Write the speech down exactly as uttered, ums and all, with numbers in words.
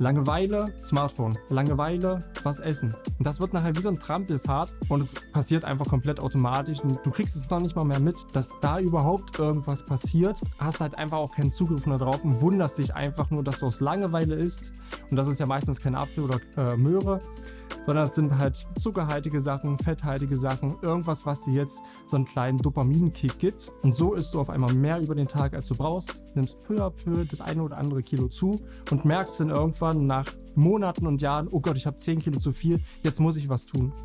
Langeweile, Smartphone. Langeweile, was essen. Und das wird nachher wie so ein Trampelfahrt und es passiert einfach komplett automatisch und du kriegst es noch nicht mal mehr mit, dass da überhaupt irgendwas passiert. Hast halt einfach auch keinen Zugriff mehr drauf und wunderst dich einfach nur, dass du aus Langeweile isst. Und das ist ja meistens kein Apfel oder äh, Möhre, sondern es sind halt zuckerhaltige Sachen, fetthaltige Sachen, irgendwas, was dir jetzt so einen kleinen Dopaminkick gibt. Und so isst du auf einmal mehr über den Tag, als du brauchst, nimmst peu à peu das eine oder andere Kilo zu und merkst dann irgendwann nach Monaten und Jahren, oh Gott, ich habe zehn Kilo zu viel, jetzt muss ich was tun.